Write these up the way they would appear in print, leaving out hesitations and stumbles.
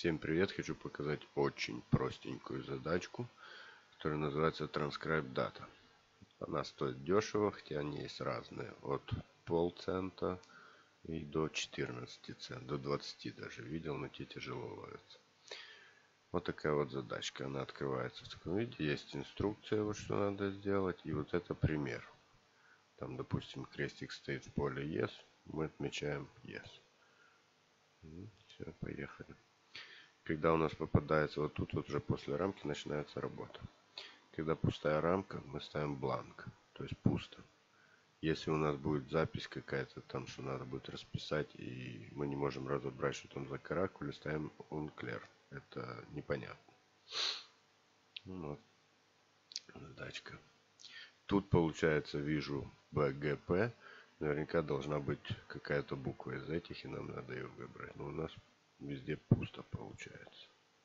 Всем привет! Хочу показать очень простенькую задачку, которая называется Transcribe Data. Она стоит дешево, хотя они есть разные. От полцента и до 14 центов, до 20 даже видел, но те тяжело ловятся. Вот такая вот задачка. Она открывается в таком виде. Есть инструкция, вот что надо сделать. И вот это пример. Там, допустим, крестик стоит в поле Yes. Мы отмечаем Yes. Все, поехали. Когда у нас попадается вот тут, вот уже после рамки начинается работа. Когда пустая рамка, мы ставим бланк, то есть пусто. Если у нас будет запись какая-то там, что надо будет расписать, и мы не можем разобрать, что там за каракули, ставим unclear. Это непонятно. Вот. Задачка. Тут, получается, вижу БГП. Наверняка должна быть какая-то буква из этих, и нам надо ее выбрать. Но у нас везде пусто получается.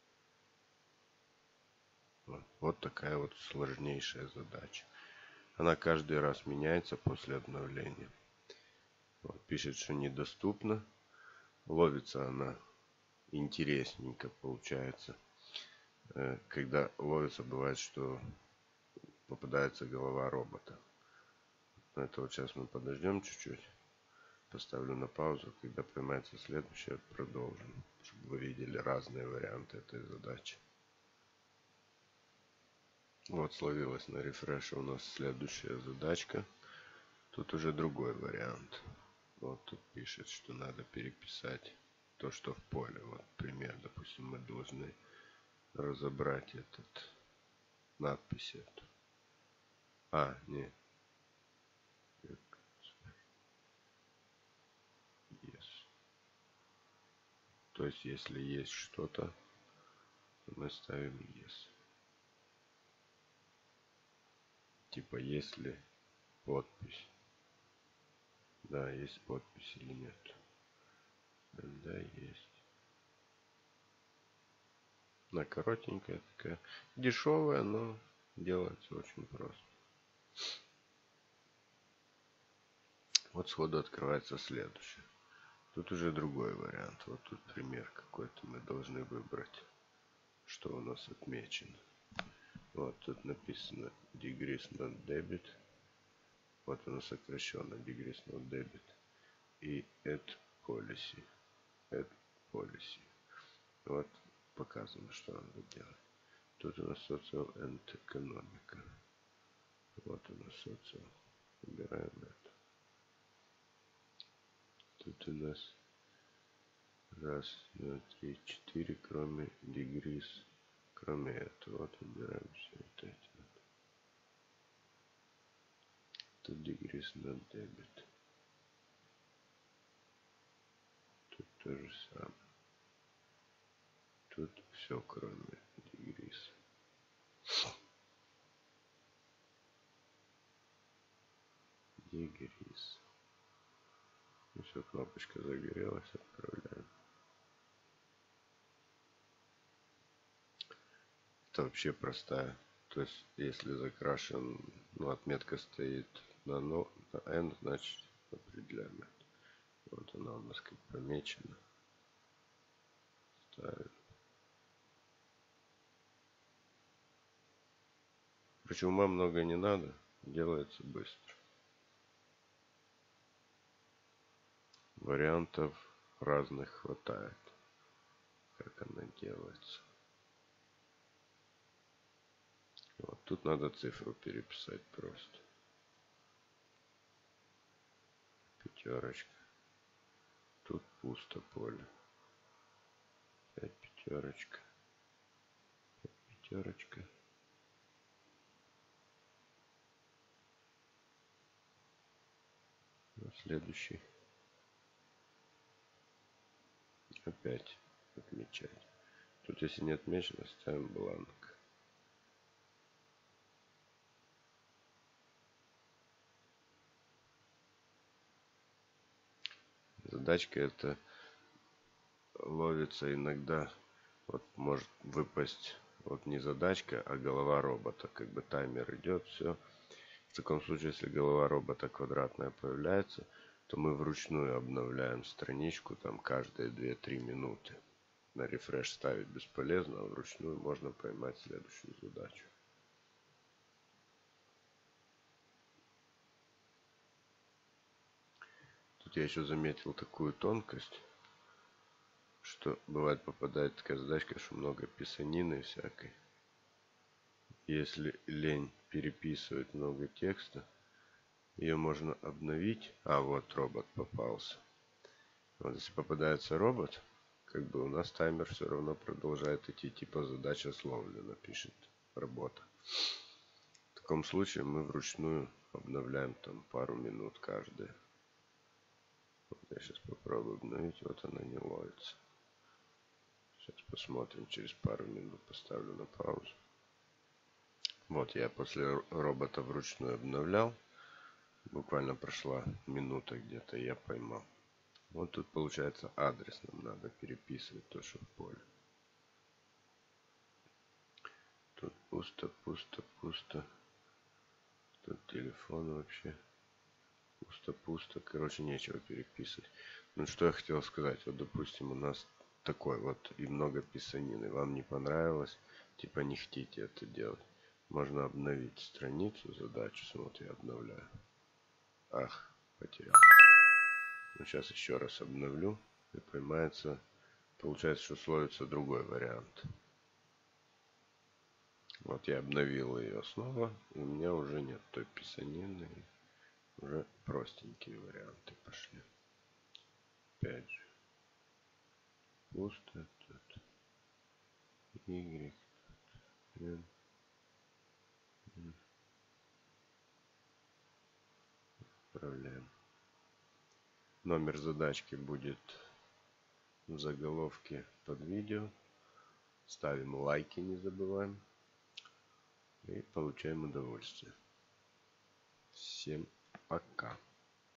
Вот такая вот сложнейшая задача. Она каждый раз меняется после обновления. Вот, пишет, что недоступна. Ловится она интересненько получается. Когда ловится, бывает, что попадается голова робота. Но это вот сейчас мы подождем чуть-чуть. Поставлю на паузу. Когда поймается следующее, продолжим. Чтобы вы видели разные варианты этой задачи. Вот словилась на рефреше у нас следующая задачка. Тут уже другой вариант. Вот тут пишет, что надо переписать то, что в поле. Вот пример, допустим, мы должны разобрать этот надпись эту. Не. Yes. То есть, если есть что-то, мы ставим yes. Типа, если подпись. Да, есть подпись или нет. Да, есть. Она коротенькая такая. Дешевая, но делается очень просто. Вот сходу открывается следующее. Тут уже другой вариант. Вот тут пример какой-то мы должны выбрать, что у нас отмечено. Вот тут написано degrees not debit. Вот оно сокращенно degrees not debit. И add policy. Add policy. Вот показано, что надо делать. Тут у нас social and economic. Вот у нас social. Выбираем это. Тут у нас раз, два, три, четыре, кроме degrees. Кроме этого, вот выбираем все это. Тут degrees not debit. Тут то же самое. Тут все, кроме degrees. Degrees. Ну все, кнопочка загорелась, отправляем. Это вообще простая. То есть, если закрашен, отметка стоит на N, значит определяем это. Вот она у нас как помечена. Ставим. Причем ума много не надо, делается быстро. Вариантов разных хватает, как она делается. Вот тут надо цифру переписать просто. Пятерочка. Тут пусто поле. Опять пятерочка. Опять пятерочка. Следующий. Опять отмечать. Тут если не отмечено, ставим бланк. Задачка это ловится иногда. Вот может выпасть вот не задачка, а голова робота. Как бы таймер идет, все. В таком случае, если голова робота квадратная появляется, то мы вручную обновляем страничку там каждые 2-3 минуты. на рефреш ставить бесполезно, а вручную можно поймать следующую задачу. Тут я еще заметил такую тонкость, что бывает попадает такая задачка, что много писанины всякой. Если лень переписывать много текста, ее можно обновить. А вот робот попался. Вот если попадается робот, как бы у нас таймер все равно продолжает идти, типа задача словлена, пишет работа. В таком случае мы вручную обновляем там пару минут каждые. Вот я сейчас попробую обновить, вот она не ловится. Сейчас посмотрим, через пару минут поставлю на паузу. Вот я после робота вручную обновлял. Буквально прошла минута где-то, я поймал. Вот тут получается адрес нам надо переписывать, то, что в поле. Тут пусто, пусто, пусто. Тут телефон вообще. Пусто, пусто. Короче, нечего переписывать. Ну, что я хотел сказать. Вот, допустим, у нас такой вот и много писанины. Вам не понравилось, типа не хотите это делать. Можно обновить страницу, задачу. Вот я обновляю. Ах, потерял. Ну, сейчас еще раз обновлю. И поймается. Получается, что словится другой вариант. Вот я обновил ее снова. И у меня уже нет той писанины. Уже простенькие варианты пошли. Опять же. Пусто тут. Y. N. Отправляем. Номер задачки будет в заголовке под видео. Ставим лайки, не забываем. И получаем удовольствие. Всем пока.